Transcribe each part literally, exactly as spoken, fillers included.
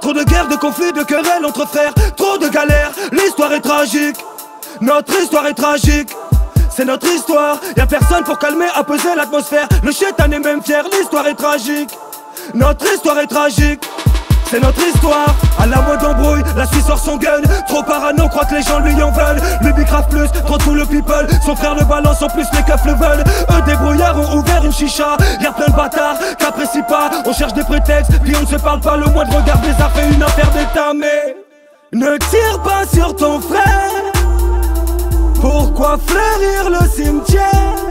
Trop de guerres, de conflits, de querelles entre frères. Trop de galères, l'histoire est tragique. Notre histoire est tragique. C'est notre histoire, y'a personne pour calmer, apaiser l'atmosphère. Le chétan est même fier, l'histoire est tragique. Notre histoire est tragique. C'est notre histoire, à la mode embrouille, la Suisse sort son gun. Trop parano, croit que les gens lui en veulent. Le bicrave plus, trop tout le people. Son frère le balance, en plus les keufs le veulent. Eux débrouillards ont ouvert une chicha. Y'a plein de bâtards qu'apprécient pas. On cherche des prétextes, puis on ne se parle pas. Le moindre regard bizarre fait une affaire d'état. Mais ne tire pas sur ton frère. Pourquoi fleurir le cimetière?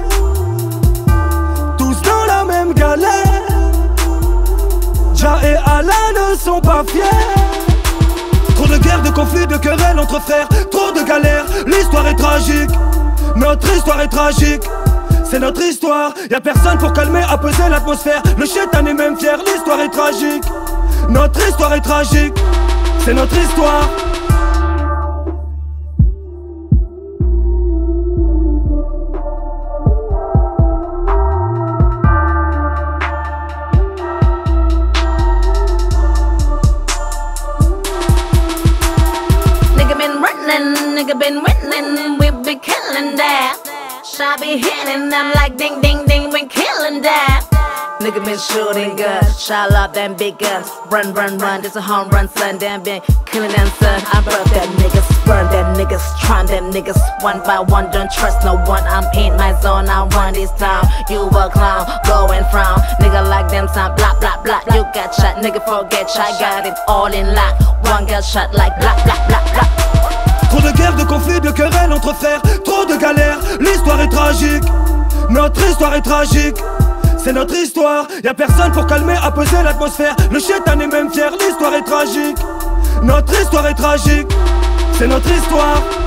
Tous dans la même galère. Ja et Allah ne sont pas fiers. Trop de guerres, de conflits, de querelles entre frères. Trop de galères, l'histoire est tragique. Notre histoire est tragique. C'est notre histoire, y'a personne pour calmer, apaiser l'atmosphère. Le chétan est même fier, l'histoire est tragique. Notre histoire est tragique. C'est notre histoire. Nigga been winning, we be killing that. Shot be hitting them like ding ding ding, we killing that. Nigga been shooting good, shot up them big guns. Run run run, this a home run son. Damn been killing them son. I broke them niggas, burn them niggas, trying them niggas one by one. Don't trust no one, I'm in my zone, I run this town. You a clown, go and frown. Nigga like them sound blah blah blah. You got shot, nigga forget I got it all in lock. One got shot like blah blah blah blah. Trop de guerres, de conflits, de querelles entre frères. Trop de galères, l'histoire est tragique. Notre histoire est tragique. C'est notre histoire, y'a personne pour calmer, apaiser l'atmosphère. Le chétan est même fier, l'histoire est tragique. Notre histoire est tragique. C'est notre histoire.